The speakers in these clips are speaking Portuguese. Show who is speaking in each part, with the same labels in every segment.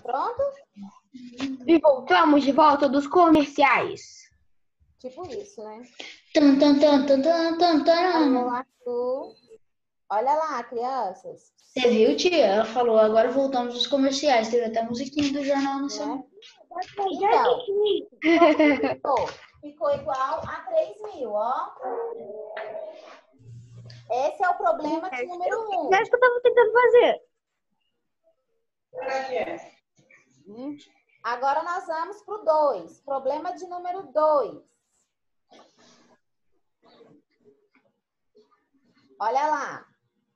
Speaker 1: Pronto?
Speaker 2: E voltamos de volta dos comerciais.
Speaker 1: Tipo isso, né?
Speaker 3: Tan, tan, tan, tan, tan, tan, tan.
Speaker 1: Alô, Arthur. Olha lá, crianças.
Speaker 3: Você viu, tia? Ela falou, agora voltamos dos comerciais. Teve até a musiquinha do Jornal Nacional.
Speaker 1: Né? Então, ficou igual a 3.000, ó. Esse é o problema de número 1.
Speaker 2: É isso que eu tava tentando fazer.
Speaker 1: Agora nós vamos para o 2. Problema de número 2. Olha lá.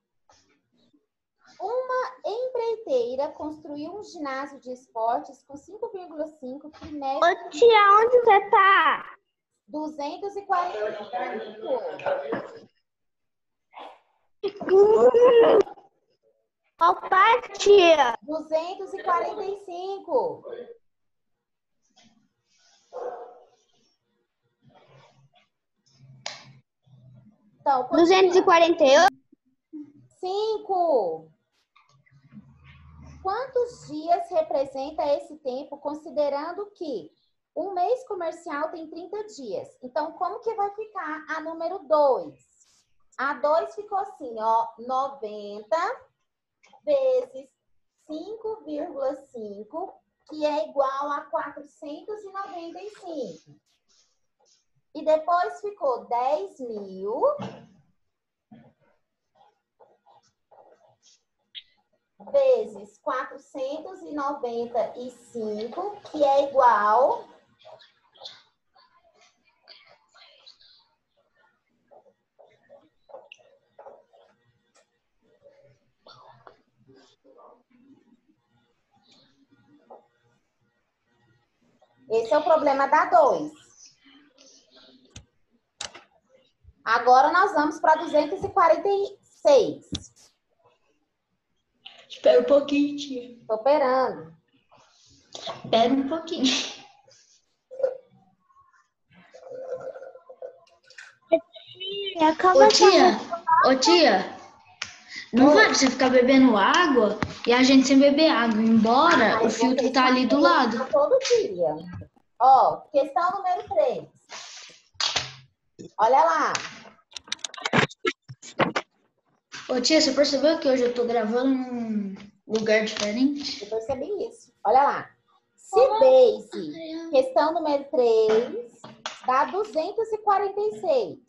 Speaker 1: Uma empreiteira construiu um ginásio de esportes com 5,5 que mede
Speaker 2: Ô, tia, onde você tá?
Speaker 1: 245.
Speaker 2: Opa, tia.
Speaker 1: 245. Então,
Speaker 2: 248.
Speaker 1: 5. Quantos dias representa esse tempo, considerando que um mês comercial tem 30 dias? Então, como que vai ficar a número 2? A 2 ficou assim, ó, 90 vezes 5,5, que é igual a 495. E depois ficou 10.000 vezes 495, que é igual Esse é o problema da 2. Agora nós vamos para 246.
Speaker 3: Espera um pouquinho, tia.
Speaker 1: Estou operando.
Speaker 3: Espera um pouquinho. Ô tia, não vale você ficar bebendo água e a gente sem beber água, embora o filtro tá ali do lado.
Speaker 1: Todo dia. Ó, questão número 3. Olha lá.
Speaker 3: Ô tia, você percebeu que hoje eu tô gravando num lugar diferente?
Speaker 1: Eu percebi isso. Olha lá. Se base, questão número 3, dá 246.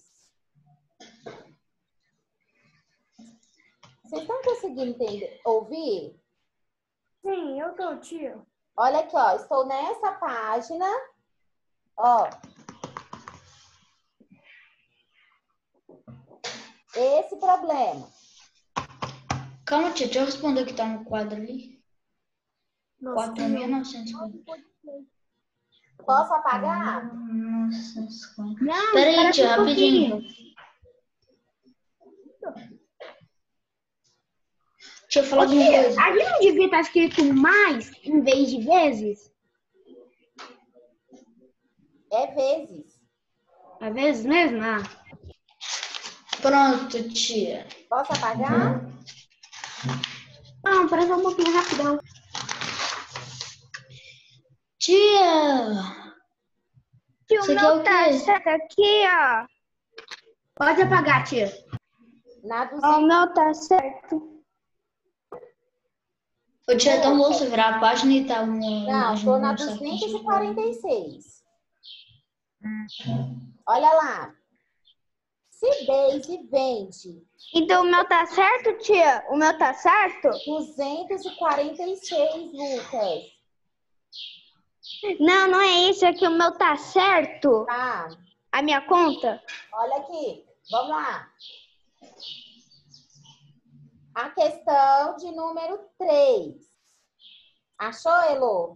Speaker 1: Vocês estão conseguindo entender, ouvir?
Speaker 2: Sim, eu tô, tia.
Speaker 1: Olha aqui, ó. Estou nessa página. Ó. Esse problema.
Speaker 3: Calma, tia, deixa eu responder o que tá no quadro ali.
Speaker 2: Nossa,
Speaker 3: 4.950.
Speaker 1: Posso apagar?
Speaker 3: 4.950.
Speaker 2: Não,
Speaker 3: Pera aí,
Speaker 2: espera
Speaker 3: tia,
Speaker 2: um
Speaker 3: rapidinho. Deixa eu falar de uma coisa.
Speaker 2: Ali não devia estar escrito mais em vez de vezes?
Speaker 1: É vezes.
Speaker 2: É vezes mesmo? Ah.
Speaker 3: Pronto, tia.
Speaker 1: Posso apagar?
Speaker 2: Não, parece um pouquinho rapidão.
Speaker 3: Tia!
Speaker 2: Tio,
Speaker 3: Isso
Speaker 2: o
Speaker 3: aqui é o
Speaker 2: meu tá
Speaker 3: quê?
Speaker 2: certo aqui, ó. Pode apagar, tia.
Speaker 1: Na
Speaker 2: O
Speaker 1: 200.
Speaker 2: meu tá certo.
Speaker 3: Ô, tia, é tão bom você virar a página e tá uma
Speaker 1: Não,
Speaker 3: imagem
Speaker 1: estou na
Speaker 3: no site.
Speaker 1: 246. Olha lá. Se Daisy vende
Speaker 2: Então o meu tá certo, tia? O meu tá certo?
Speaker 1: 246, Lucas.
Speaker 2: Não, não é isso. É que o meu tá certo.
Speaker 1: Tá?
Speaker 2: A minha conta.
Speaker 1: Olha aqui. Vamos lá. A questão de número 3. Achou, Elô?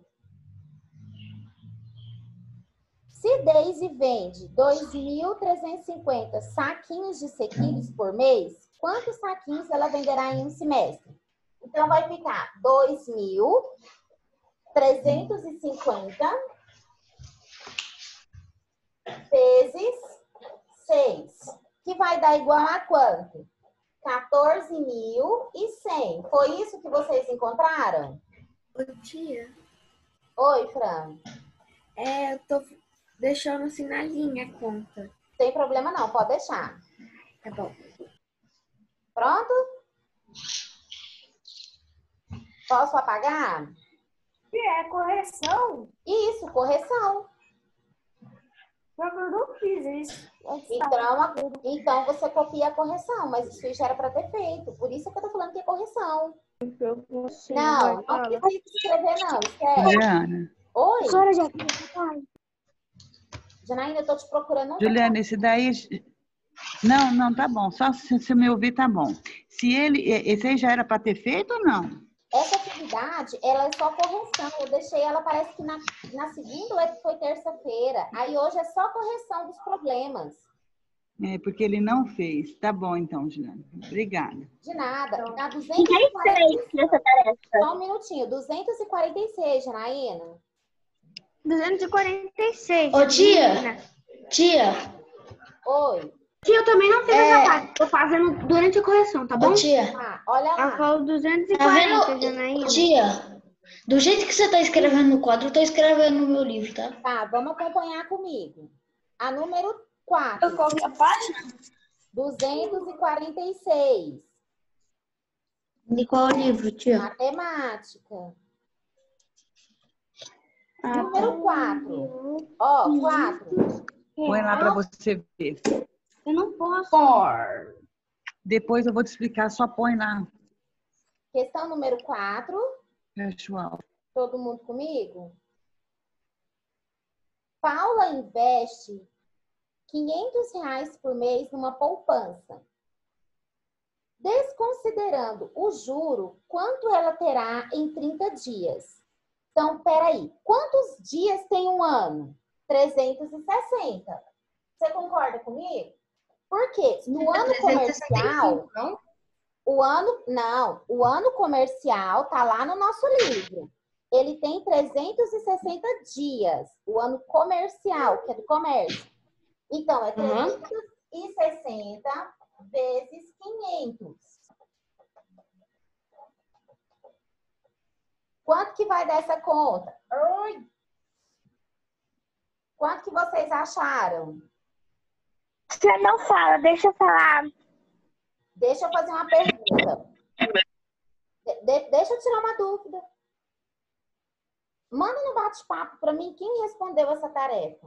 Speaker 1: Se Daisy vende 2.350 saquinhos de sequilhos por mês, quantos saquinhos ela venderá em um semestre? Então, vai ficar 2.350 vezes 6, que vai dar igual a quanto? 14.100. Foi isso que vocês encontraram?
Speaker 2: Ô, tia,
Speaker 1: Oi, Fran.
Speaker 2: eu tô deixando assim na linha a conta.
Speaker 1: Sem problema não, pode deixar.
Speaker 2: Tá bom.
Speaker 1: Pronto? Posso apagar?
Speaker 4: É correção?
Speaker 1: Isso, correção.
Speaker 4: Só que eu não fiz isso.
Speaker 1: Então você copia a correção, mas isso aí já era para ter feito. Por isso que eu tô falando que é correção. Não precisa escrever, não. Escreve.
Speaker 5: Juliana,
Speaker 1: Oi,
Speaker 4: Agora já.
Speaker 1: Janaína, eu tô te procurando.
Speaker 5: Juliana, esse daí. Não, tá bom. Só se me ouvir, tá bom. Esse aí já era para ter feito ou não?
Speaker 1: Essa atividade, ela é só correção. Eu deixei ela, parece que na segunda foi terça-feira. Aí hoje é só correção dos problemas.
Speaker 5: É, porque ele não fez. Tá bom, então, Juliana. Obrigada.
Speaker 1: De nada.
Speaker 4: Então,
Speaker 1: Dá 246.
Speaker 4: nessa tarefa?
Speaker 1: Só um minutinho. 246, Janaína.
Speaker 2: 246.
Speaker 3: Ô, tia,
Speaker 1: Oi.
Speaker 2: Tia, eu também não fiz essa parte. Tô fazendo durante a correção, tá bom?
Speaker 3: ô, tia,
Speaker 1: Ah, olha
Speaker 2: Ela
Speaker 1: lá.
Speaker 2: falou
Speaker 3: tá
Speaker 2: 240,
Speaker 3: vendo?
Speaker 2: Janaína.
Speaker 3: Tia, do jeito que você tá escrevendo no quadro, eu tô escrevendo no meu livro, tá?
Speaker 1: Tá, vamos acompanhar comigo. A número 4.
Speaker 4: Qual que é a página?
Speaker 1: 246.
Speaker 3: De qual livro, tia?
Speaker 1: Matemática.
Speaker 3: Ah,
Speaker 1: Número 4. Ó, 4.
Speaker 5: Põe lá para você ver.
Speaker 2: Eu não posso.
Speaker 5: Depois eu vou te explicar, só põe lá.
Speaker 1: Questão número 4.
Speaker 5: Fecha o áudio.
Speaker 1: Todo mundo comigo? Paula investe R$ 500 por mês numa poupança. Desconsiderando o juro, quanto ela terá em 30 dias? Então, peraí. Quantos dias tem um ano? 360. Você concorda comigo? Porque no ano comercial, o ano comercial tá lá no nosso livro. Ele tem 360 dias, o ano comercial, que é do comércio. Então, é 360 vezes 500. Quanto que vai dar essa conta? Oi! Quanto que vocês acharam?
Speaker 4: Você não fala, deixa eu falar.
Speaker 1: Deixa eu fazer uma pergunta. Deixa eu tirar uma dúvida. Manda no bate-papo para mim quem respondeu essa tarefa.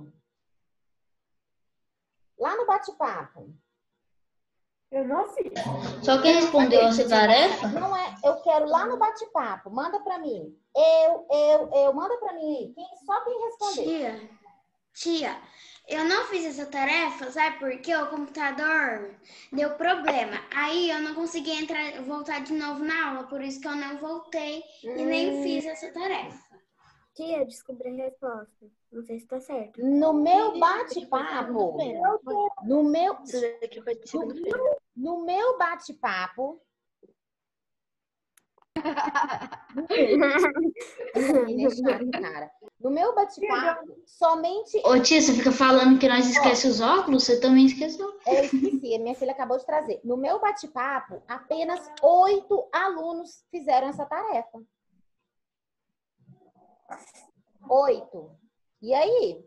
Speaker 1: Lá no bate-papo.
Speaker 4: Eu não fiz.
Speaker 3: Só quem respondeu essa tarefa?
Speaker 1: Não é, eu quero lá no bate-papo. Manda para mim. Manda para mim aí. Só quem respondeu.
Speaker 2: Tia, eu não fiz essa tarefa, sabe por quê? O computador deu problema. Aí eu não consegui voltar de novo na aula, por isso que eu não voltei e nem fiz essa tarefa.
Speaker 4: Tia, descobri a resposta. Não sei se tá certo.
Speaker 1: No meu bate-papo, no meu bate-papo, cara. No meu bate-papo, somente
Speaker 3: Ô, tia, você fica falando que nós esquecemos os óculos? Você também esqueceu?
Speaker 1: eu esqueci, minha filha acabou de trazer. No meu bate-papo, apenas 8 alunos fizeram essa tarefa. 8. E aí?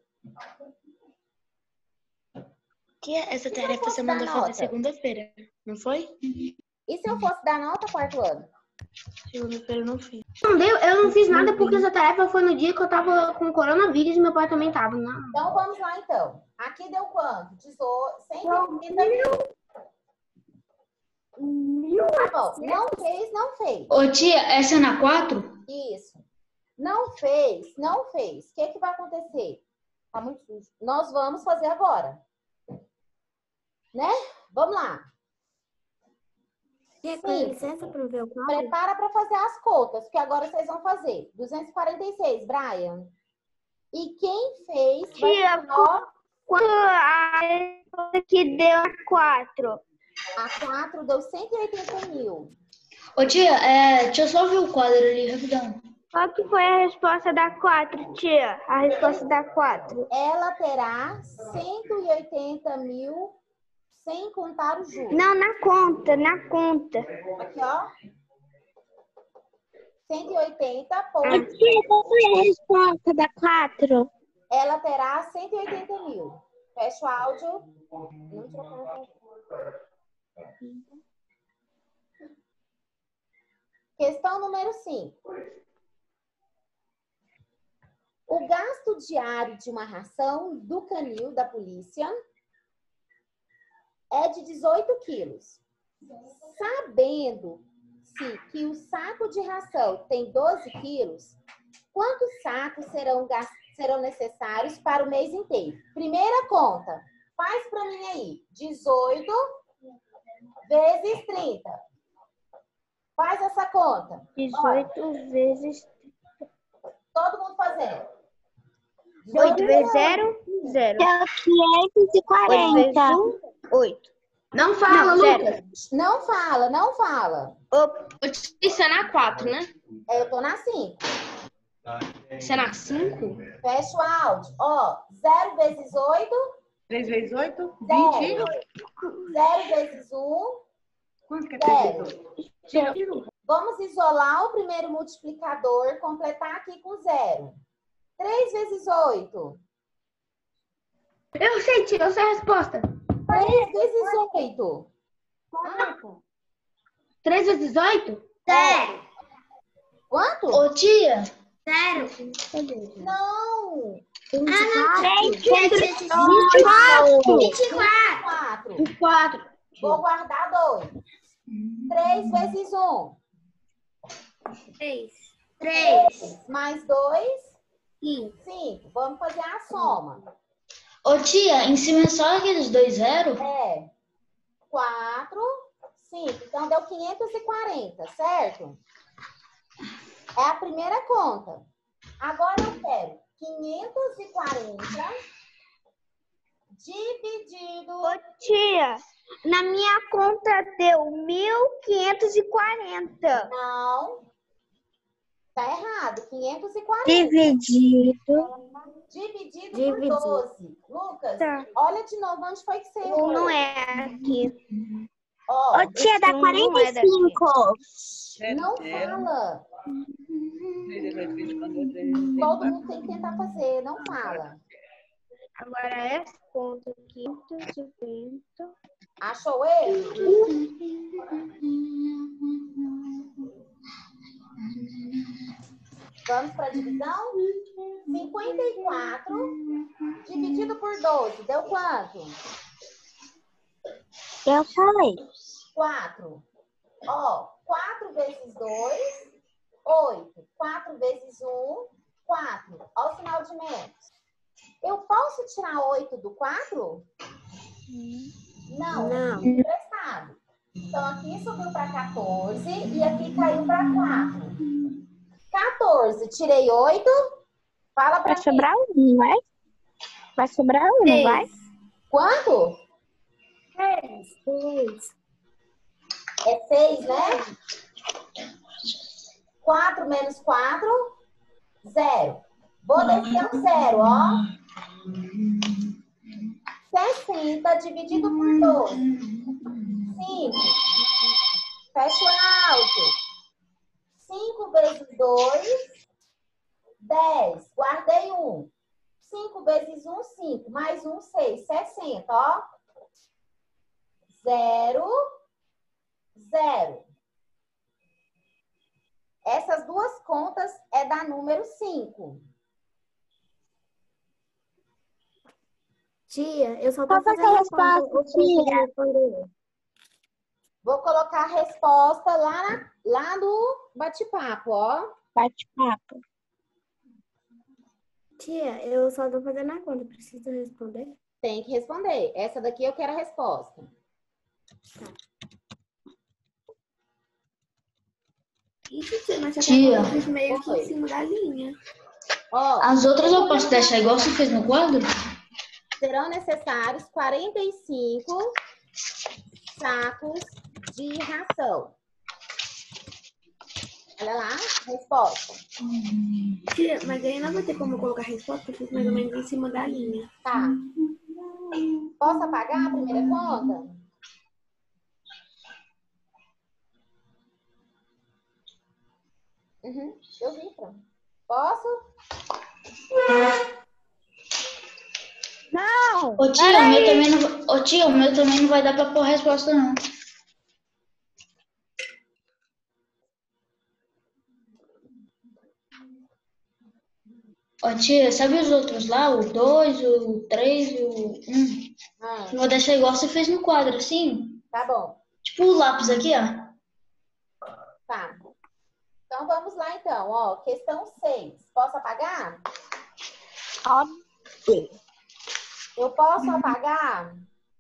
Speaker 3: Tia, essa tarefa você
Speaker 1: mandou
Speaker 3: mandou
Speaker 1: fazer
Speaker 3: fazer segunda-feira, não foi?
Speaker 1: E se eu fosse dar nota, quarto ano?
Speaker 3: Segunda-feira eu não fiz.
Speaker 2: Eu não fiz nada porque essa tarefa foi no dia que eu tava com coronavírus e meu pai também tava. Não.
Speaker 1: Então, vamos lá, então. Aqui deu quanto? 180 mil. Tá bom. Não fez.
Speaker 3: Ô, tia, essa é na 4?
Speaker 1: Isso. Não fez. O que vai acontecer? Tá muito sujo. Nós vamos fazer agora. Né? Vamos lá.
Speaker 4: Tia, com licença para ver o quadro?
Speaker 1: Prepara para fazer as contas, que agora vocês vão fazer. 246, Brian. E quem fez...
Speaker 4: Tia, quanto a que deu 4?
Speaker 1: A 4 deu 180 mil.
Speaker 3: Ô, tia, deixa eu só ver o quadro ali, rapidão.
Speaker 4: Qual que foi a resposta da 4, tia? A resposta da 4.
Speaker 1: Ela terá 180 mil sem contar o juros.
Speaker 4: Não, na conta.
Speaker 1: Aqui, ó. 180 por...
Speaker 4: Tia, qual foi a resposta da 4?
Speaker 1: Ela terá 180 mil. Fecha o áudio. Questão número 5. O gasto diário de uma ração do canil da polícia é de 18 quilos. Sabendo-se que o saco de ração tem 12 quilos, quantos sacos serão necessários para o mês inteiro? Primeira conta. Faz para mim aí. 18 vezes 30. Faz essa conta.
Speaker 4: 18 vezes...
Speaker 1: Todo mundo fazendo.
Speaker 4: 8 vezes 0, 0.
Speaker 6: É
Speaker 4: 8 vezes
Speaker 6: 540.
Speaker 4: 1, 8.
Speaker 2: Não fala, Lucas.
Speaker 1: Não fala, não fala.
Speaker 3: Isso é na 4, né?
Speaker 1: Eu tô na 5.
Speaker 3: Isso é na 5?
Speaker 1: Fecha o áudio. Ó, 0 vezes 8,
Speaker 5: 3 vezes 8?
Speaker 1: 0.
Speaker 5: 20?
Speaker 1: 0 vezes 1,
Speaker 5: Quanto que é 3 vezes 8?
Speaker 1: vamos isolar o primeiro multiplicador, completar aqui com 0. 3 vezes 8.
Speaker 4: Eu sei, tia, eu sei a resposta.
Speaker 1: 3 vezes 8.
Speaker 4: 3 vezes 8?
Speaker 2: 0.
Speaker 1: Quanto?
Speaker 3: Ô, tia,
Speaker 2: 0.
Speaker 1: Não.
Speaker 2: 24.
Speaker 1: 4. Vou guardar 2. 3 vezes 1.
Speaker 4: 3.
Speaker 2: 3.
Speaker 1: Mais 2.
Speaker 4: 5.
Speaker 1: 5. Vamos fazer a soma.
Speaker 3: ô, tia, em cima é só aqueles 2 zeros?
Speaker 1: É 4, 5. Então, deu 540, certo? É a primeira conta. Agora eu quero 540 dividido...
Speaker 4: Tia, na minha conta deu 1.540.
Speaker 1: Não. Tá errado. 540
Speaker 4: Dividido.
Speaker 1: dividido por 12. Lucas,
Speaker 4: Tá.
Speaker 1: olha de novo onde foi que você errou.
Speaker 4: Não é aqui.
Speaker 1: Ó,
Speaker 6: Ô, tia, dá
Speaker 4: Não é daqui.
Speaker 6: 45.
Speaker 1: não fala. Todo mundo tem que tentar fazer, não fala.
Speaker 4: Agora essa conta aqui. 550.
Speaker 1: Achou ele? Vamos para a divisão? 54 dividido por 12. Deu quanto?
Speaker 6: Eu falei.
Speaker 1: 4. Ó, 4 vezes 2, 8. 4 vezes 1, 4. Ó o sinal de menos. Eu posso tirar 8 do 4? Não. Emprestado. Então, aqui subiu para 14 e aqui caiu para 4. 14, tirei 8. Fala para
Speaker 6: Vai sobrar um, vai? Vai sobrar um, não vai?
Speaker 1: Quanto?
Speaker 4: 6.
Speaker 1: É 6, né? 4 menos 4, 0. Vou descer um 0, ó. 60 dividido por 12. 5. Fecha o alto. 5 vezes 2, 10. Guardei 1. 5 vezes 1, 5. Mais 1, 6. 60, ó. 0, 0. Essas duas contas é da número 5.
Speaker 4: Tia, eu só
Speaker 6: Qual
Speaker 4: tô
Speaker 6: foi
Speaker 4: fazendo
Speaker 6: a
Speaker 4: a conta.
Speaker 6: resposta, tia?
Speaker 1: Vou colocar a resposta lá no bate-papo, ó.
Speaker 6: Bate-papo.
Speaker 4: Tia, eu só tô fazendo a conta. Preciso responder?
Speaker 1: Tem que responder. Essa daqui eu quero a resposta.
Speaker 4: Isso, tia, mas
Speaker 3: Tia.
Speaker 4: você tá meio que em cima da linha.
Speaker 1: Ó,
Speaker 3: As outras eu posso deixar igual você fez no quadro?
Speaker 1: serão necessários 45 sacos de ração. Olha lá, resposta.
Speaker 4: Tia, mas aí não vai ter como eu colocar a resposta, porque eu fiz mais ou menos em cima da linha.
Speaker 1: Tá. Posso apagar a primeira conta? Eu vi, Fran. Posso?
Speaker 4: Não!
Speaker 3: Ô tia, o meu também não vai dar pra pôr a resposta, não. Ô tia, sabe os outros lá? O 2, o 3 e o 1?
Speaker 1: Ah,
Speaker 3: Eu vou deixar igual você fez no quadro, assim.
Speaker 1: tá bom.
Speaker 3: Tipo o lápis aqui, ó.
Speaker 1: Tá. Então, vamos lá, então. Ó, questão 6. Posso apagar?
Speaker 4: Pode.
Speaker 1: Eu posso apagar?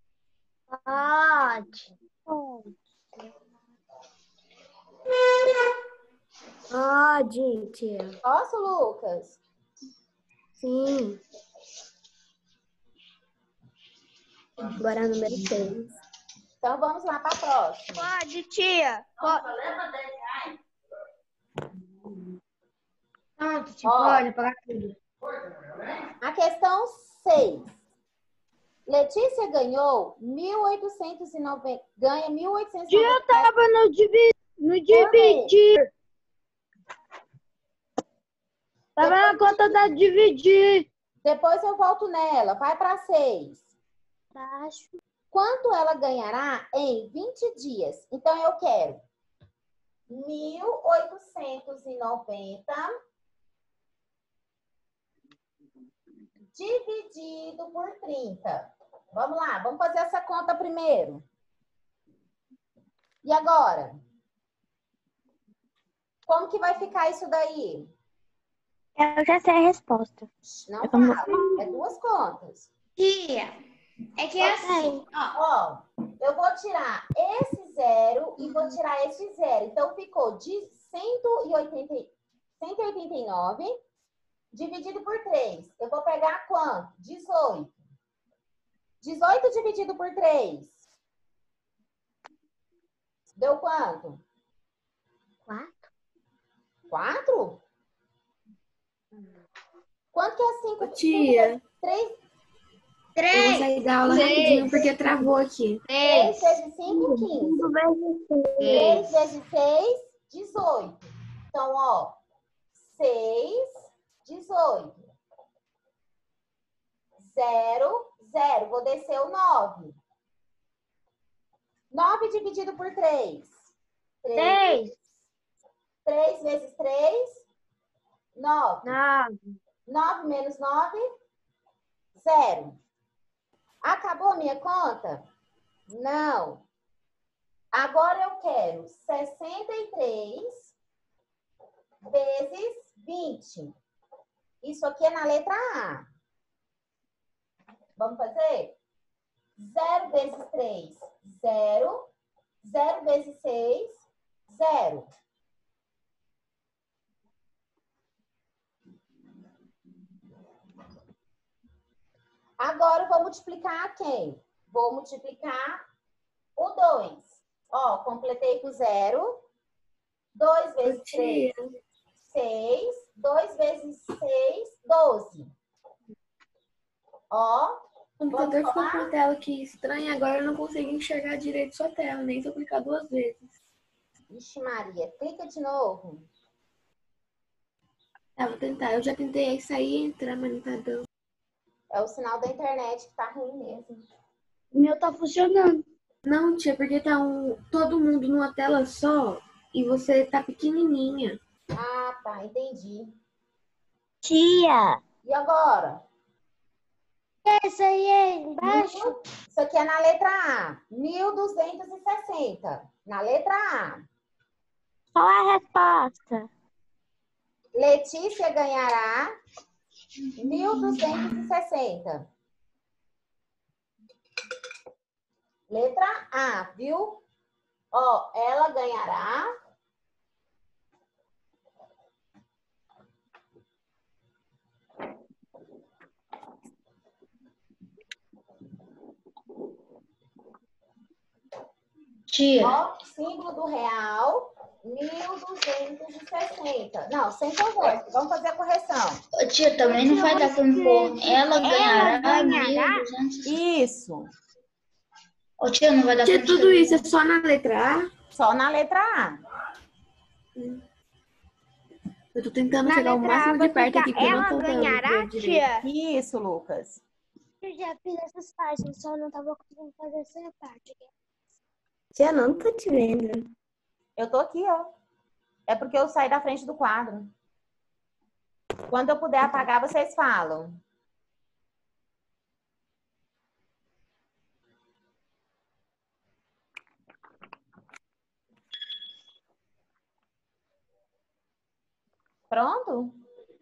Speaker 4: Pode. Pode, tia.
Speaker 1: Posso, Lucas?
Speaker 4: Sim. Agora número 6.
Speaker 1: Então, vamos lá para a próxima.
Speaker 4: Pode, tia. Pode.
Speaker 2: Pronto, tipo,
Speaker 1: Ó.
Speaker 2: pode apagar tudo.
Speaker 1: A questão 6. Letícia ganhou 1.890. Ganha 1.890.
Speaker 4: Tia, tava no dividir. Tava na conta da dividir.
Speaker 1: Depois eu volto nela. Vai para 6.
Speaker 4: Acho.
Speaker 1: Quanto ela ganhará em 20 dias? Então, eu quero 1.890 dividido por 30. Vamos lá, vamos fazer essa conta primeiro. E agora? Como que vai ficar isso daí?
Speaker 6: Eu já sei a resposta.
Speaker 1: Não fala, é duas contas.
Speaker 2: Tia, é que é assim, ó.
Speaker 1: Ó, eu vou tirar esse zero e vou tirar esse zero. Então, ficou de 189 dividido por 3. Eu vou pegar quanto? 18. 18 dividido por 3. Deu quanto?
Speaker 4: 4.
Speaker 1: 4? Quanto que é 5?
Speaker 7: Tia,
Speaker 1: 3?
Speaker 7: eu vou
Speaker 2: 3.
Speaker 7: sair da aula rapidinho porque travou aqui.
Speaker 1: 3 vezes 5, 15. 3 vezes 6, 18. Então, ó, 6, 18. 0, 0. Vou descer o 9. 9 dividido por 3. 3. 3 vezes 3, 9. 9 menos 9, 0. Acabou a minha conta? Não. Agora eu quero 63 vezes 20. Isso aqui é na letra A. Vamos fazer? 0 vezes 3, 0. 0 vezes 6, 0. Agora eu vou multiplicar quem? Vou multiplicar o 2. Ó, completei com 0. 2 vezes 3, 6. 2 vezes 6, 12. Ó,
Speaker 7: O computador ficou
Speaker 1: falar?
Speaker 7: com a tela aqui estranha, agora eu não consigo enxergar direito sua tela, nem se eu clicar 2 vezes.
Speaker 1: Vixe Maria, clica de novo.
Speaker 7: Tá, vou tentar. Eu já tentei sair e entrar, mas não tá dando.
Speaker 1: É o sinal da internet que tá ruim mesmo.
Speaker 4: O meu tá funcionando.
Speaker 7: Não, tia, porque tá todo mundo numa tela só e você tá pequenininha.
Speaker 1: Ah, tá, entendi.
Speaker 4: Tia.
Speaker 1: E agora?
Speaker 4: Essa aí é embaixo?
Speaker 1: Isso aqui é na letra A. 1.260. Na letra A.
Speaker 6: Qual é a resposta?
Speaker 1: Letícia ganhará 1.260. Letra A, viu? Ó, ela ganhará.
Speaker 3: Tia,
Speaker 1: Ó, símbolo do real, 1.260. Não, sem conversa. Vamos fazer a correção.
Speaker 3: ô, tia, também não vai dar pra me pôr. Ela ganhará
Speaker 4: ganhará?
Speaker 3: 1.200.
Speaker 1: Isso.
Speaker 3: Ô, tia, não vai dar pra
Speaker 7: Tia,
Speaker 3: me
Speaker 7: tudo isso é só na letra A?
Speaker 1: Só na letra A.
Speaker 7: Eu tô tentando
Speaker 4: Na
Speaker 7: chegar o
Speaker 4: letra A
Speaker 7: máximo
Speaker 4: vai
Speaker 7: de perto
Speaker 4: ficar
Speaker 7: aqui, porque eu não
Speaker 4: ela
Speaker 7: tô vendo
Speaker 4: ganhará,
Speaker 7: direito.
Speaker 4: tia?
Speaker 1: Isso, Lucas.
Speaker 6: Eu já fiz essas partes, só não tava conseguindo fazer essa parte.
Speaker 4: Tia, não tô te vendo.
Speaker 1: Eu tô aqui, ó. É porque eu saí da frente do quadro. Quando eu puder apagar, vocês falam. Pronto?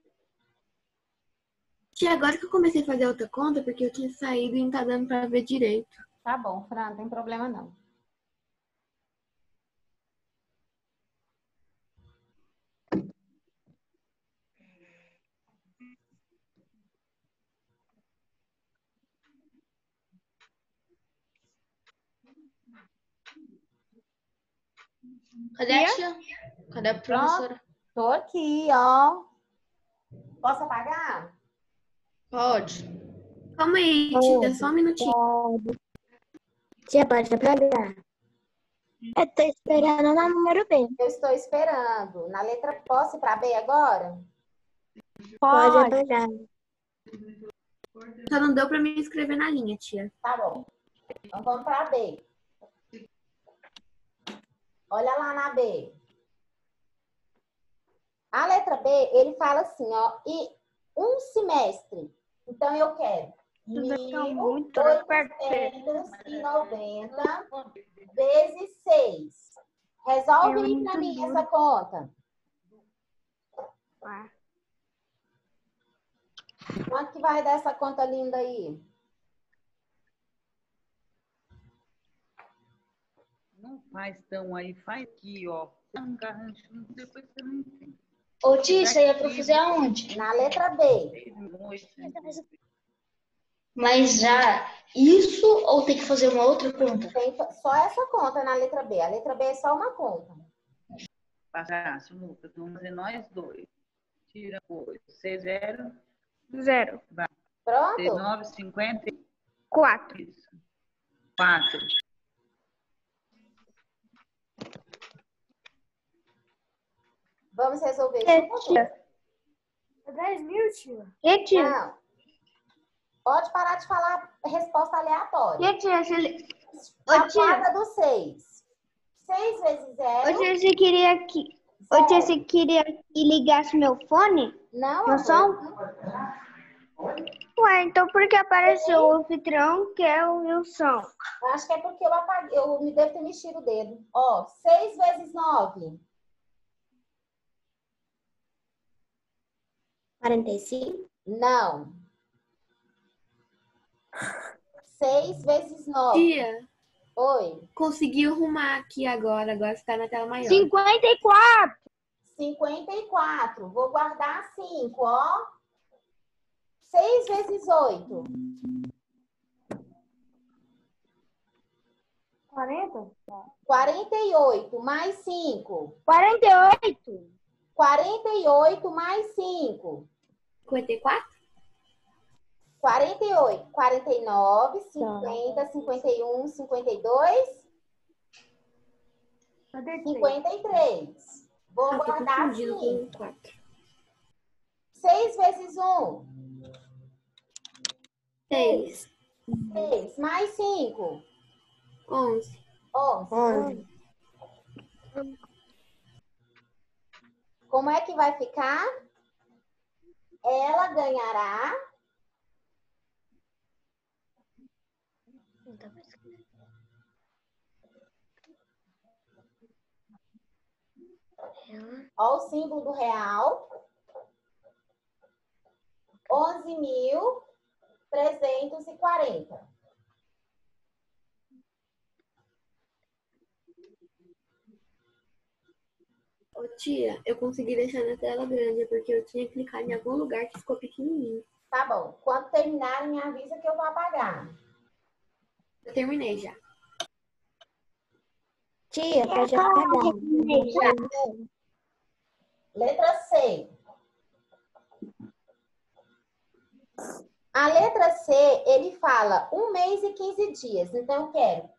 Speaker 7: Tia, agora que eu comecei a fazer outra conta, porque eu tinha saído e não tá dando pra ver direito.
Speaker 1: Tá bom, Fran, não tem problema não.
Speaker 3: Cadê a tia? Cadê a professora?
Speaker 1: Tô aqui, ó. Posso apagar?
Speaker 3: Pode.
Speaker 7: Calma aí, tia, só um minutinho.
Speaker 4: Tia, pode apagar.
Speaker 6: Eu tô esperando na número B.
Speaker 1: Eu estou esperando. Na letra, posso ir para B agora?
Speaker 4: Pode
Speaker 6: Pode.
Speaker 4: apagar.
Speaker 7: Só não deu pra me inscrever na linha, tia.
Speaker 1: Tá bom. Então vamos para B. Olha lá na B. A letra B, ele fala assim, ó, e um semestre. Então eu quero 1.890 vezes 6. Resolve aí para mim essa conta. Quanto que vai dar essa conta linda aí?
Speaker 5: Não faz tão aí, faz aqui, ó. Depois você não entende.
Speaker 3: Ô, tia, isso aí é pra fazer aonde?
Speaker 1: Na letra B.
Speaker 3: Mas já isso ou tem que fazer uma outra conta?
Speaker 1: Tem só essa conta na letra B. A letra B é só uma conta.
Speaker 5: Passasse, Lucas, vamos fazer nós dois. Tira coisa. 6, 0.
Speaker 4: 0.
Speaker 1: Pronto?
Speaker 5: 6, 9, 50.
Speaker 4: 4.
Speaker 5: Isso. 4.
Speaker 1: Vamos resolver junto?
Speaker 4: Tia.
Speaker 6: 10.000, tia.
Speaker 4: E tia?
Speaker 1: Não. Pode parar de falar resposta aleatória.
Speaker 4: E tia, se ele...
Speaker 1: A quadra do 6. 6 vezes 0.
Speaker 4: Ô tia, você queria que... Ô tia, você queria que ligasse meu fone?
Speaker 1: Não,
Speaker 4: Meu som? Ué, então por que apareceu o anfitrião que é o Wilson?
Speaker 1: eu acho que é porque eu apaguei. Eu me devo ter mexido o dedo. Ó, 6 vezes 9.
Speaker 4: 45?
Speaker 1: Não. 6 vezes 9.
Speaker 7: Tia,
Speaker 1: Oi.
Speaker 7: consegui arrumar aqui agora. Agora você tá na tela maior.
Speaker 4: 54!
Speaker 1: 54. Vou guardar 5, ó. 6 vezes 8.
Speaker 6: 40?
Speaker 1: 48 mais 5.
Speaker 4: 48!
Speaker 1: 48 mais 5.
Speaker 7: 54?
Speaker 1: 48. 49, 50, 51, 52, 53. Vou
Speaker 7: Tô
Speaker 1: guardar
Speaker 7: confundindo
Speaker 1: 5.
Speaker 7: com 4.
Speaker 1: 6 vezes 1.
Speaker 7: 6.
Speaker 1: 6 mais 5.
Speaker 7: 11.
Speaker 1: 11. Como é que vai ficar? Ela ganhará. Olha o símbolo do real. 11.340.
Speaker 7: Ô, tia, eu consegui deixar na tela grande, porque eu tinha clicado em algum lugar que ficou pequenininho.
Speaker 1: Tá bom. Quando terminarem, me avisa que eu vou apagar.
Speaker 7: Eu terminei já.
Speaker 6: Tia, pode apagar.
Speaker 1: Letra C. A letra C, ele fala 1 mês e 15 dias. Então, eu quero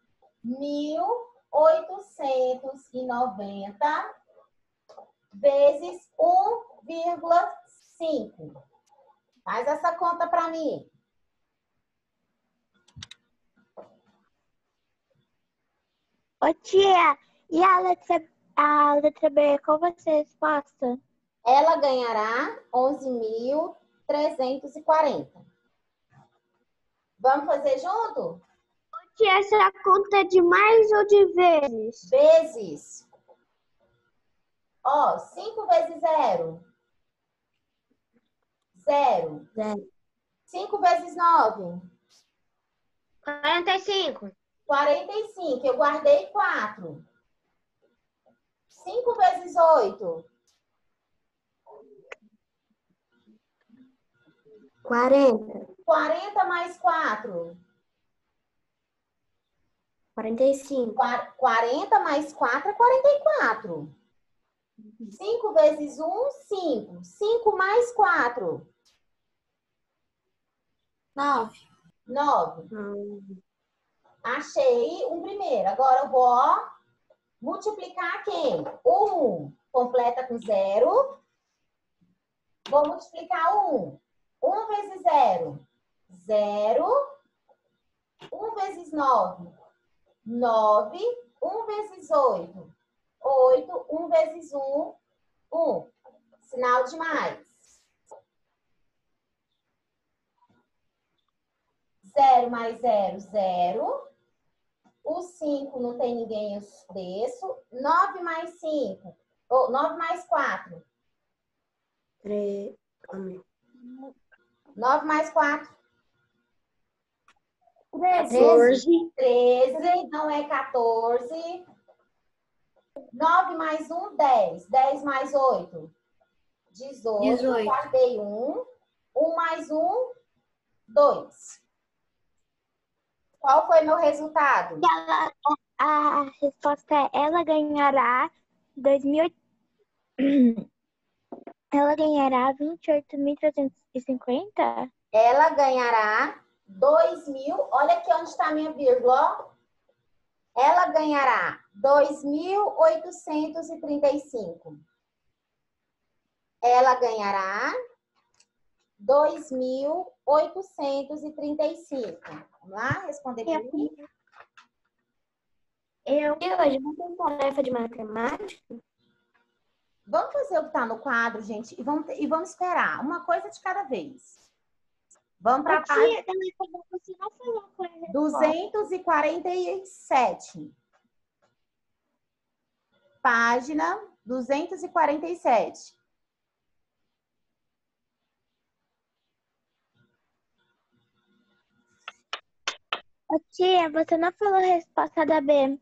Speaker 1: 1.890 vezes 1 2,5. Faz essa conta para mim.
Speaker 6: Ô, tia, e a letra B, qual vai ser a resposta?
Speaker 1: Ela ganhará 11.340. Vamos fazer junto?
Speaker 4: Tia, essa conta é de mais ou de vezes?
Speaker 1: Vezes. Ó, 5 vezes 0. 0. 5 vezes 9.
Speaker 4: 45.
Speaker 1: 45. Eu guardei 4. 5 vezes 8.
Speaker 4: 40.
Speaker 1: 40 mais 4.
Speaker 4: 45.
Speaker 1: 40 mais 4 é 44. 5 vezes 1, 5. 5 mais 4.
Speaker 7: 9.
Speaker 1: 9. Achei um primeiro. Agora eu vou, ó, multiplicar quem? 1 completa com 0. Vou multiplicar 1. 1 vezes 0. 0. 1 vezes 9. 9. 1 vezes 8. 8. 1 vezes 1. 1. Sinal de mais. 0 mais 0, 0. O 5 não tem ninguém, eu desço. 9 mais 5. 9 mais 4.
Speaker 7: 3.
Speaker 1: 9 mais 4.
Speaker 4: 13.
Speaker 1: 13. Não é 14. 9 mais 1, 10. 10 mais 8. 18.
Speaker 7: 18.
Speaker 1: Guardei 1. 1 mais 1, 2. Qual foi meu resultado?
Speaker 6: A resposta é ela ganhará 2.000. Ela ganhará 28.350?
Speaker 1: Ela ganhará 2.000. Olha aqui onde está a minha vírgula. Ó. Ela ganhará 2.835. Ela ganhará 2.835. Vamos lá, responder para mim.
Speaker 4: E hoje não tem tarefa de matemática?
Speaker 1: Vamos fazer o que está no quadro, gente, e vamos esperar. Uma coisa de cada vez. Vamos para a página
Speaker 4: Você não falou com a
Speaker 1: 247. Página 247.
Speaker 6: Ô, tia, você não falou a resposta da B.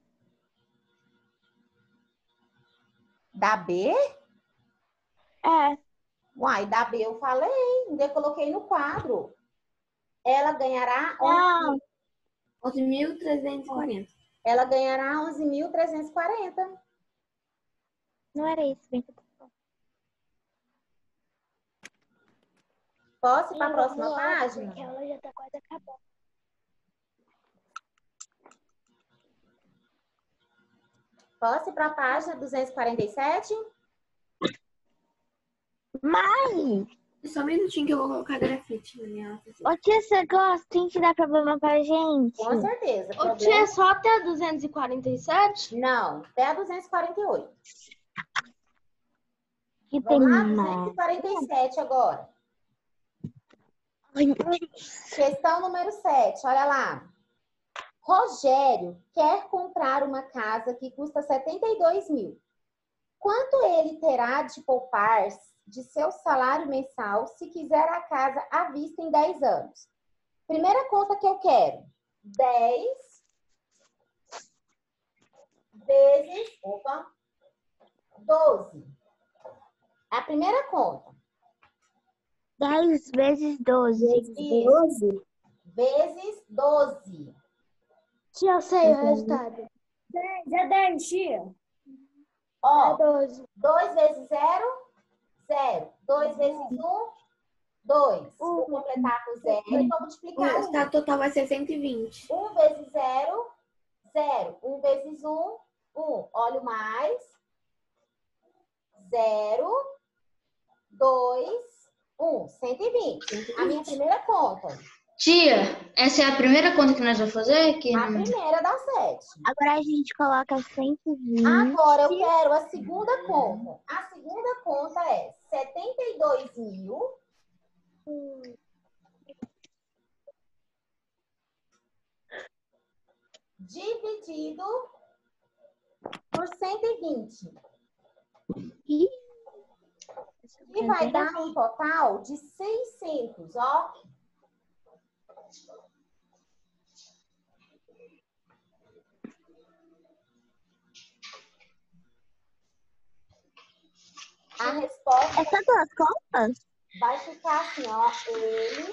Speaker 1: Da B?
Speaker 6: É.
Speaker 1: Uai, da B eu falei, ainda coloquei no quadro. Ela ganhará
Speaker 6: Não.
Speaker 7: 11.340.
Speaker 1: Ela ganhará 11.340.
Speaker 6: Não era isso, bem.
Speaker 1: Posso ir para a próxima página?
Speaker 6: Porque ela já tá quase acabando.
Speaker 1: Posso ir para a página 247?
Speaker 6: Mãe!
Speaker 7: Só um minutinho que eu vou colocar grafite na minha aula.
Speaker 6: Ô, tia, você gosta? Tem que dar problema pra gente?
Speaker 1: Com certeza.
Speaker 4: Ô, tia, só até 247?
Speaker 1: Não, até a 248.
Speaker 6: Que tem
Speaker 1: Vamos lá,
Speaker 6: mais.
Speaker 1: 247 agora. Questão número 7, olha lá. Rogério quer comprar uma casa que custa 72 mil. Quanto ele terá de poupar de seu salário mensal se quiser a casa à vista em 10 anos? Primeira conta que eu quero. 10 vezes 12. A primeira conta.
Speaker 6: 10 vezes 12.
Speaker 1: Isso. Vezes 12.
Speaker 4: Tia, eu sei o resultado. 10 é 10, tia.
Speaker 1: Ó,
Speaker 4: É 12.
Speaker 1: 2 vezes 0, 0. 2 vezes 1, 2. Vou completar com 0 e vou
Speaker 7: O
Speaker 1: multiplicar.
Speaker 7: resultado total vai ser 120.
Speaker 1: 1 vezes 0, 0. 1 vezes 1, 1. Olha o mais. 0. 2, 1. 120. A minha primeira conta.
Speaker 3: Tia, essa é a primeira conta que nós vamos fazer? Que
Speaker 1: A primeira dá 7.
Speaker 6: Agora a gente coloca 120.
Speaker 1: Agora eu quero a segunda conta. A segunda conta é 72.000 dividido por 120. E vai dar um total de 600, ó. A resposta
Speaker 6: Essas duas contas?
Speaker 1: vai ficar assim, ó. Ele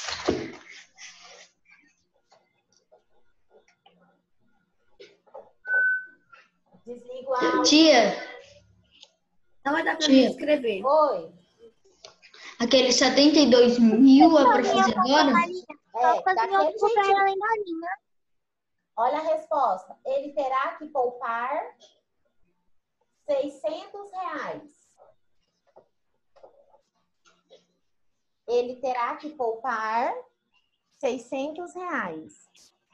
Speaker 1: desliga o áudio.
Speaker 3: Tia,
Speaker 7: Não vai dar pra mim escrever.
Speaker 1: Oi.
Speaker 3: aquele 72.000 é pra fazer agora?
Speaker 1: Daquele jeitinho. Olha a resposta. Ele terá que poupar 600 reais. Ele terá que poupar 600 reais.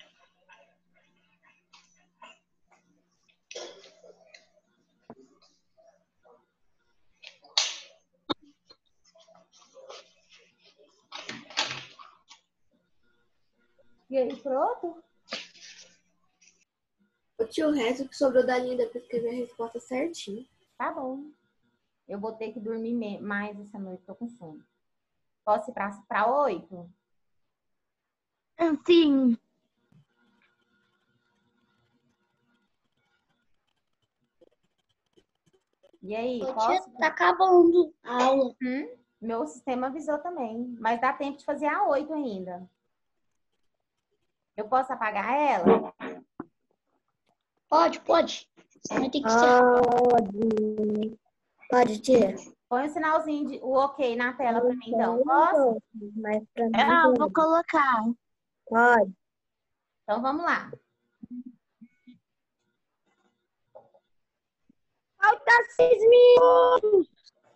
Speaker 1: E aí, pronto?
Speaker 7: O tio, o resto que sobrou da linha dá pra escrever a resposta certinho.
Speaker 1: Tá bom. Eu vou ter que dormir mais essa noite, tô com sono. Posso ir para 8?
Speaker 6: Sim.
Speaker 1: E aí,
Speaker 2: Tia,
Speaker 1: posso?
Speaker 2: tá acabando a aula.
Speaker 1: Meu sistema avisou também. Mas dá tempo de fazer a 8 ainda. Eu posso apagar ela?
Speaker 2: Pode. Vai ter que ser. Pode, tia.
Speaker 1: Põe o sinalzinho de o ok na tela para mim, então. Posso?
Speaker 2: Mas pra mim.
Speaker 6: Eu vou colocar.
Speaker 2: Pode.
Speaker 1: Então, vamos lá.
Speaker 6: Falta 6 minutos.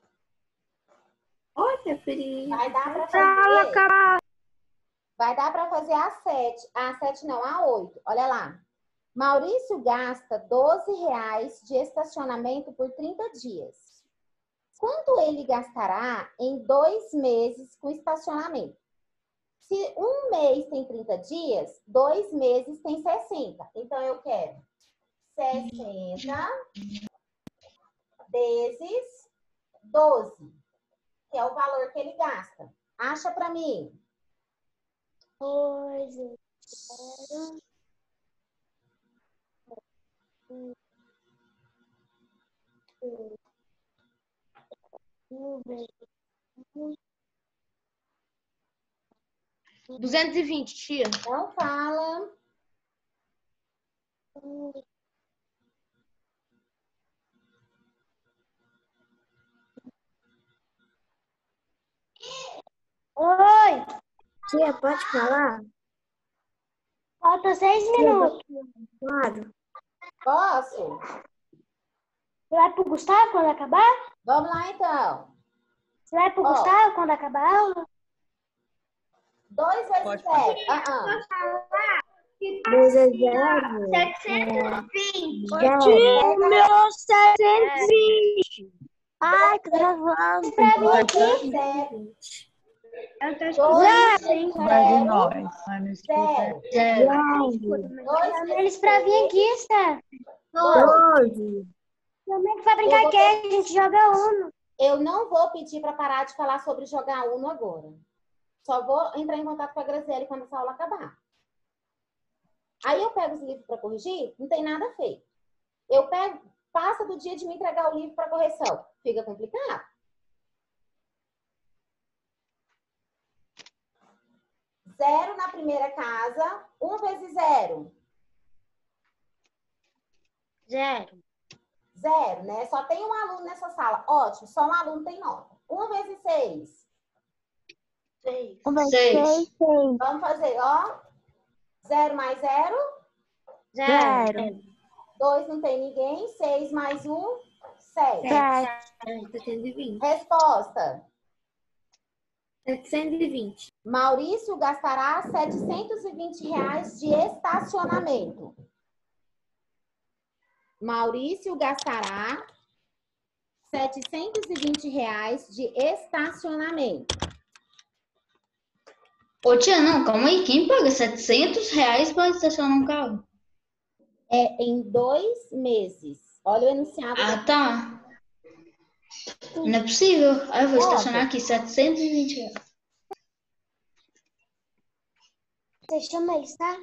Speaker 7: Olha, Pri.
Speaker 1: Vai dar para fazer. Vai dar para fazer a 7. A 7 não, a 8. Olha lá. Maurício gasta 12 reais de estacionamento por 30 dias. Quanto ele gastará em 2 meses com estacionamento? Se um mês tem 30 dias, 2 meses tem 60. Então, eu quero 60 vezes 12, que é o valor que ele gasta. Acha para mim.
Speaker 6: 2,
Speaker 7: 220, tia.
Speaker 1: Não fala.
Speaker 6: Oi,
Speaker 2: Tia, pode falar?
Speaker 6: falta 6 minutos.
Speaker 2: Claro.
Speaker 1: Posso?
Speaker 6: Você vai pro Gustavo quando acabar?
Speaker 1: Vamos lá, então.
Speaker 6: Você vai pro Gustavo quando acabar a aula?
Speaker 1: 2 vezes
Speaker 5: Pode
Speaker 1: 0.
Speaker 2: 2 é 0.
Speaker 6: 720.
Speaker 2: Zero.
Speaker 6: Meu 720. Ai, tô gravando. Pra mim aqui.
Speaker 1: 7.
Speaker 6: Eu tô
Speaker 1: escutando.
Speaker 5: Vai de nós. Mas não escuta.
Speaker 1: 2
Speaker 6: Eles pra vir aqui, Steph.
Speaker 2: 12.
Speaker 6: Também que vai brincar aqui, a gente joga Uno.
Speaker 1: Eu não vou pedir para parar de falar sobre jogar Uno agora. Só vou entrar em contato com a Graziele quando essa aula acabar. Aí eu pego os livros para corrigir, não tem nada feito. Eu pego, passa do dia de me entregar o livro para correção. Fica complicado. Zero na primeira casa. 1 vezes 0.
Speaker 6: 0.
Speaker 1: 0, né? Só tem um aluno nessa sala. Ótimo, só um aluno tem nota. 1 vezes 6.
Speaker 6: 6.
Speaker 3: 6.
Speaker 1: Vamos fazer, ó. 0 mais 0.
Speaker 6: 0.
Speaker 1: 2 não tem ninguém. 6 mais 1. 7.
Speaker 7: 720.
Speaker 1: Resposta.
Speaker 7: 720.
Speaker 1: Maurício gastará R$ 720 de estacionamento. Maurício gastará R$ 720 de estacionamento.
Speaker 3: Ô, tia, não, calma aí. Quem paga R$ 700 para estacionar um carro?
Speaker 1: É em 2 meses. Olha o enunciado.
Speaker 3: Ah, tá. Não é possível. Aí eu vou
Speaker 1: Óbvio.
Speaker 3: estacionar aqui R$ 720.
Speaker 6: Você chama eles, tá?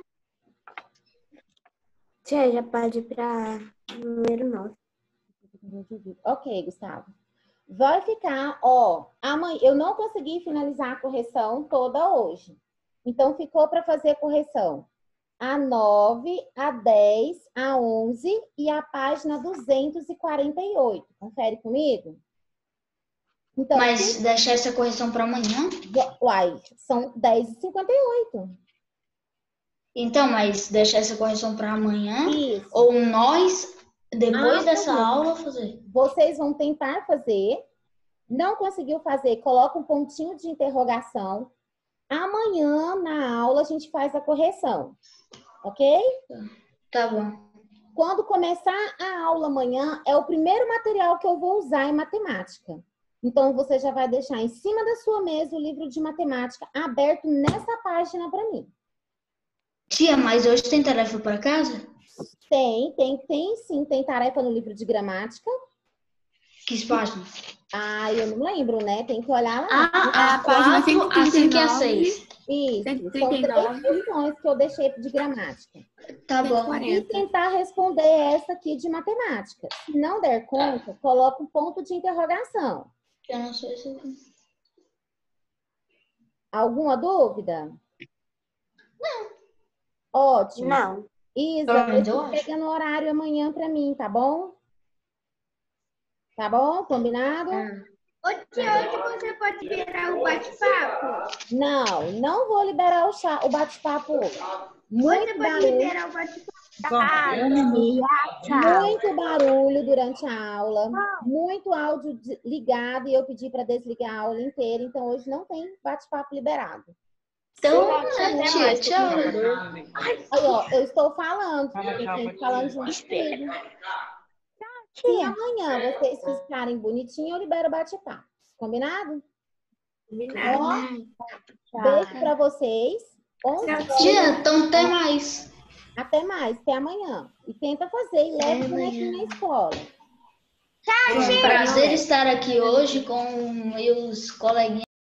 Speaker 4: Tia, já pode ir para número 9.
Speaker 1: Ok, Gustavo. Vai ficar, ó, amanhã eu não consegui finalizar a correção toda hoje. Então, ficou para fazer a correção a 9, a 10, a 11 e a página 248. Confere comigo? Então,
Speaker 3: Mas deixar essa correção para amanhã?
Speaker 1: uai, são 10h58.
Speaker 3: Então, mas deixar essa correção para amanhã?
Speaker 1: Isso.
Speaker 3: Ou nós, depois dessa
Speaker 1: Amanhã.
Speaker 3: aula, fazer?
Speaker 1: Vocês vão tentar fazer. Não conseguiu fazer, coloca um pontinho de interrogação. Amanhã, na aula, a gente faz a correção. Ok?
Speaker 3: Tá bom.
Speaker 1: Quando começar a aula amanhã, é o primeiro material que eu vou usar em matemática. Então, você já vai deixar em cima da sua mesa o livro de matemática aberto nessa página para mim.
Speaker 3: Tia, mas hoje tem tarefa para casa?
Speaker 1: Tem sim. Tem tarefa no livro de gramática.
Speaker 3: Que páginas?
Speaker 1: Ah, eu não lembro, né? Tem que olhar lá.
Speaker 3: A
Speaker 7: página
Speaker 3: 4, a 5 e a
Speaker 7: 139.
Speaker 3: 6.
Speaker 1: Isso, são
Speaker 7: 139.
Speaker 1: 3 questões que eu deixei de gramática.
Speaker 3: Tá bom.
Speaker 7: 140.
Speaker 1: E tentar responder essa aqui de matemática. Se não der conta, coloca um ponto de interrogação.
Speaker 3: Eu não sei se...
Speaker 1: Alguma dúvida? Não. Ótimo.
Speaker 6: Não.
Speaker 1: Isa,
Speaker 3: Mas eu
Speaker 1: você
Speaker 3: acho.
Speaker 1: pega no horário amanhã pra mim, tá bom? Tá bom? Combinado?
Speaker 2: Ô, tia, hoje você pode liberar o bate-papo?
Speaker 1: Não vou liberar o bate-papo hoje. Muito
Speaker 2: Você pode
Speaker 1: barulho,
Speaker 2: liberar o bate-papo?
Speaker 1: muito barulho durante a aula, muito áudio ligado e eu pedi para desligar a aula inteira, então hoje não tem bate-papo liberado.
Speaker 3: Então, tia, tchau.
Speaker 1: Aí, ó, eu estou falando, junto comigo. Se amanhã vocês ficarem bonitinhos, eu libero o bate-papo. Combinado? Ó, beijo para vocês. 11 horas.
Speaker 3: Tia, então tem mais.
Speaker 1: Até mais, até amanhã. E tenta fazer e leva o bonequinho na escola.
Speaker 3: Foi um prazer estar aqui hoje com meus coleguinhas.